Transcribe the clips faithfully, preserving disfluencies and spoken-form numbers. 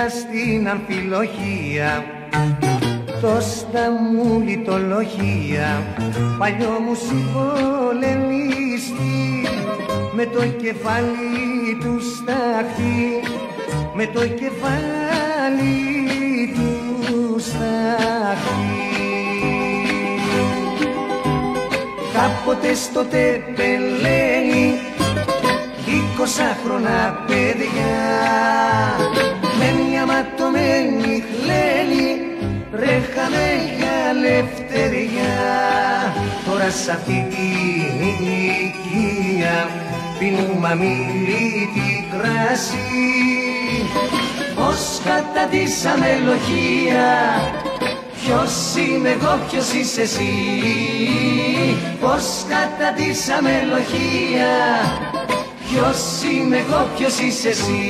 στην αμφιλοχία, τόστα μου λιτολογία, παλιό μου συμπολεμιστή, με το κεφάλι του σταχτή, με το κεφάλι του σταχτή. Κάποτε στο Τεπελένι, εικοσάχρονα παιδιά, με μια ματωμένη χλένη, τρέχαμε για ελευθεριά. Τώρα σ' αυτή την ηλικία πίνουμε αμήλυτη κράση. Πώς καταντήσαμε λογία, ποιος είμαι εγώ, ποιος είσαι εσύ. Πώς καταντήσαμε λογία, ποιος είμαι εγώ, ποιος είσαι εσύ.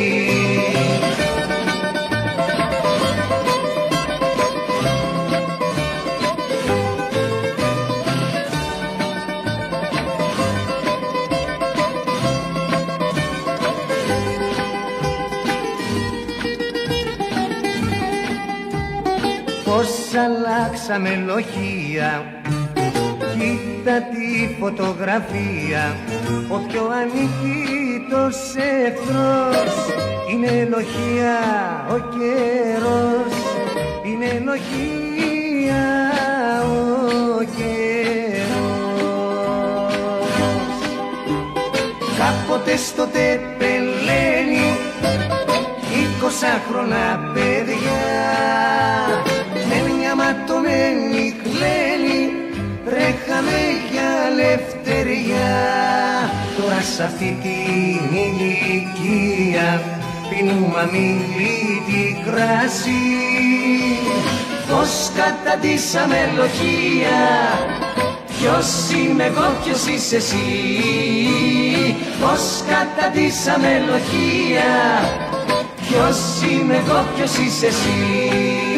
Πώς αλλάξαμε λογία, κοίτα τη φωτογραφία. Ο πιο ανίκητος εχθρός είναι λογία, ο καιρός είναι λογία, ο καιρός. Κάποτε στο Τεπελένι, εικοσάχρονα παιδιά, με μια ματωμένη χλένη, τρέχαμε για ελευθεριά. Τώρα σ' αυτή την ηλικία πίνουμε αμήλυτη κράση. Πώς καταντήσαμε λογία, ποιος είμαι εγώ, ποιος είσαι εσύ. Πώς καταντήσαμε λογία, ποιος είμαι εγώ, ποιος είσαι εσύ.